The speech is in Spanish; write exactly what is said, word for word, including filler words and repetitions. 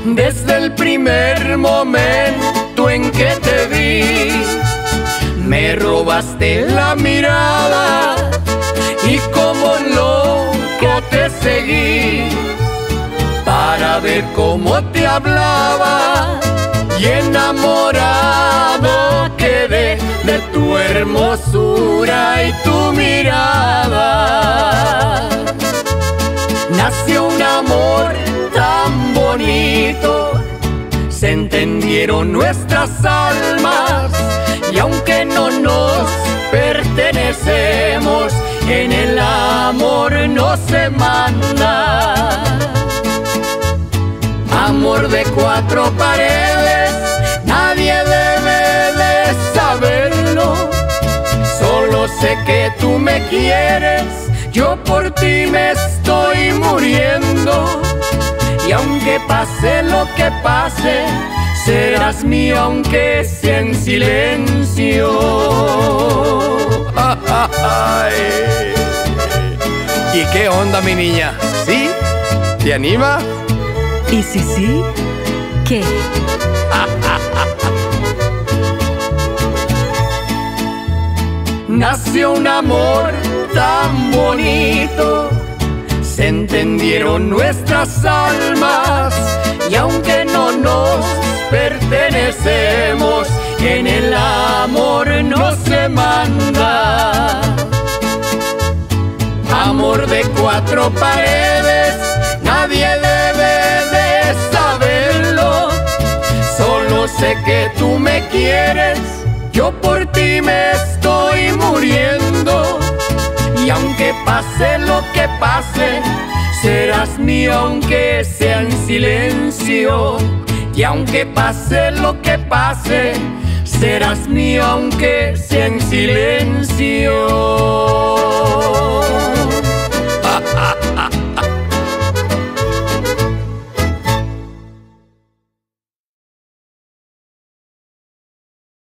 Desde el primer momento en que te vi, me robaste la mirada y como loco te seguí para ver cómo te hablaba, y enamorado quedé de tu hermosura y tu mirada. Nació un amor tan bonito, se entendieron nuestras almas, y aunque no nos pertenecemos, en el amor no se manda. Amor de cuatro paredes, nadie debe de saberlo. Solo sé que tú me quieres, yo por ti me estoy muriendo. Y aunque pase lo que pase, serás mío aunque sea en silencio. ¿Y qué onda, mi niña? ¿Sí? ¿Te anima? ¿Y si sí? ¿Qué? Nació un amor tan bonito, se entendieron nuestras almas, y aunque no nos pertenecemos, en el amor no se manda. Amor de cuatro paredes, nadie debe de saberlo. Solo sé que tú me quieres, yo por ti me estoy muriendo. Y aunque pase lo que pase, serás mío aunque sea en silencio. Y aunque pase lo que pase, serás mío aunque sea en silencio.